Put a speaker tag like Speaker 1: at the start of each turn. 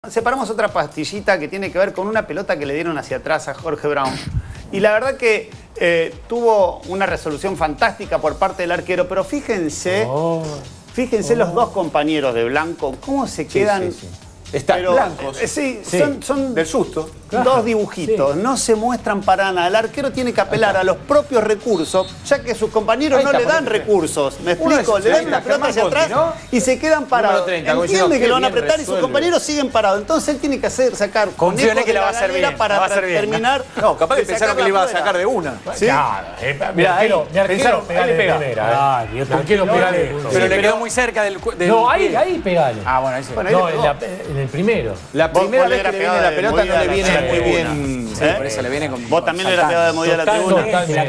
Speaker 1: separamos otra pastillita que tiene que ver con una pelota que le dieron hacia atrás a Jorge Brown. Y la verdad que tuvo una resolución fantástica por parte del arquero, pero fíjense, los dos compañeros de Blanco, cómo se quedan...
Speaker 2: Están blancos.
Speaker 1: Sí, son
Speaker 2: del susto.
Speaker 1: Dos dibujitos, no se muestran para nada. El arquero tiene que apelar a los propios recursos, ya que sus compañeros no le dan recursos. ¿Me explico? Le dan la pelota hacia atrás y se quedan parados. Entiende que lo van a apretar y sus compañeros siguen parados. Entonces él tiene que sacar
Speaker 3: confío en que la va a hacer bien
Speaker 1: para terminar.
Speaker 2: No, capaz que pensaron que le iba a sacar de una.
Speaker 3: Claro.
Speaker 2: Mirá, ahí pensaron, ahí le pega.
Speaker 3: Pero le quedó muy cerca del...
Speaker 4: No, ahí pegale.
Speaker 3: Ah, bueno, ahí sí.
Speaker 4: No, en el primero.
Speaker 2: La primera vez que le viene la pelota no le viene muy bien.
Speaker 3: Por eso le viene con...
Speaker 1: Vos también le hubieras pegado de movida a la tribuna.